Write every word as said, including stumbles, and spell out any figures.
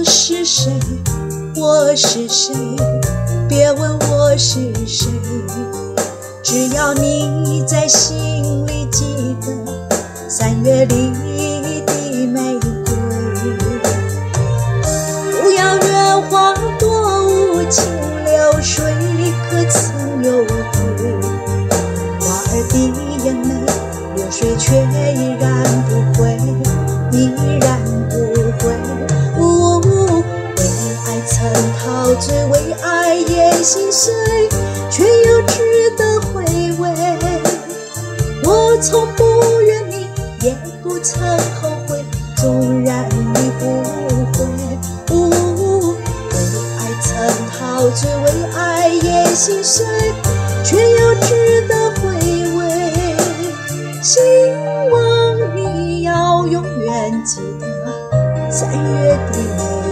是谁，我是谁，别问我是谁，只要你在心里记得三月里的玫瑰。不要怨花多无情，流水可曾有归？花儿的眼泪，流水却依然不回，依然不回。哦，为爱曾陶醉，为爱也心碎，却又值得回味。我从不怨你，也不曾后悔，纵然你不回。哦，为爱曾陶醉，为爱也心碎，却又值得回味。希望你要永远记得三月的美。